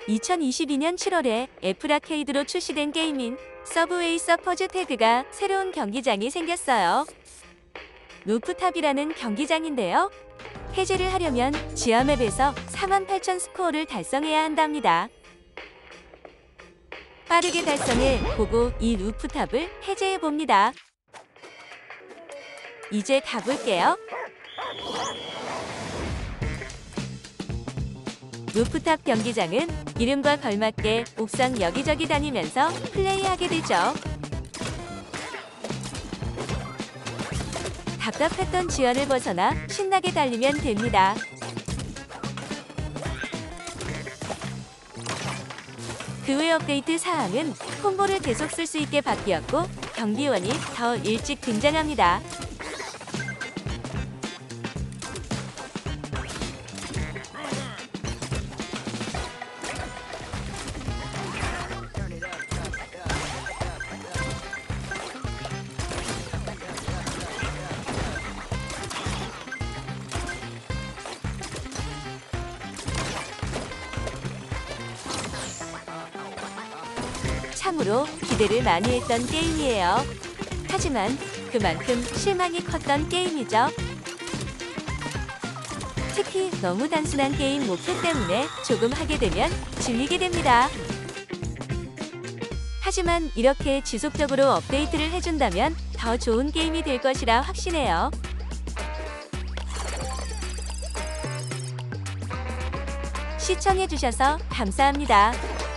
2022년 7월에 애플아케이드로 출시된 게임인 서브웨이 서퍼즈 태그가 새로운 경기장이 생겼어요. 루프탑이라는 경기장인데요. 해제를 하려면 지하맵에서 48,000 스코어를 달성해야 한답니다. 빠르게 달성해 보고 이 루프탑을 해제해봅니다. 이제 가볼게요. 루프탑 경기장은 이름과 걸맞게 옥상 여기저기 다니면서 플레이하게 되죠. 답답했던 지연을 벗어나 신나게 달리면 됩니다. 그 외 업데이트 사항은 콤보를 계속 쓸 수 있게 바뀌었고 경비원이 더 일찍 등장합니다. 참으로 기대를 많이 했던 게임이에요. 하지만 그만큼 실망이 컸던 게임이죠. 특히 너무 단순한 게임 목표 때문에 조금 하게 되면 질리게 됩니다. 하지만 이렇게 지속적으로 업데이트를 해준다면 더 좋은 게임이 될 것이라 확신해요. 시청해주셔서 감사합니다.